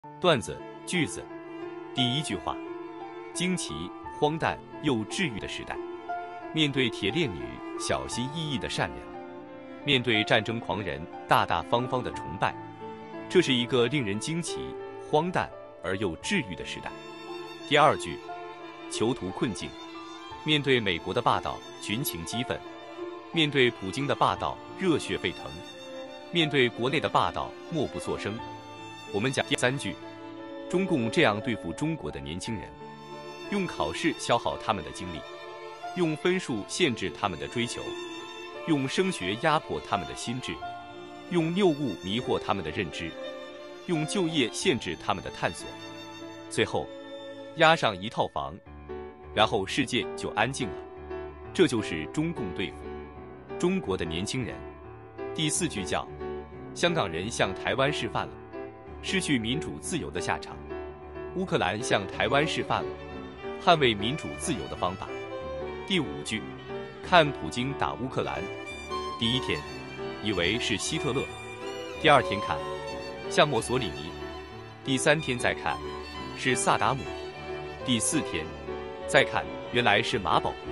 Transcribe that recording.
段子句子，第一句话：惊奇、荒诞又治愈的时代。面对铁链女小心翼翼的善良，面对战争狂人大大方方的崇拜，这是一个令人惊奇、荒诞而又治愈的时代。第二句：囚徒困境。面对美国的霸道，群情激愤；面对普京的霸道，热血沸腾；面对国内的霸道，默不作声。我们讲第三句：中共这样对付中国的年轻人，用考试消耗他们的精力，用分数限制他们的追求，用升学压迫他们的心智，用谬误迷惑他们的认知，用就业限制他们的探索，最后押上一套房，然后世界就安静了。这就是中共对付中国的年轻人。第四句叫香港人向台湾示范了失去民主自由的下场，乌克兰向台湾示范了捍卫民主自由的方法。第五句，看普京打乌克兰，第一天以为是希特勒，第二天看像墨索里尼，第三天再看是萨达姆，第四天再看原来是马保国。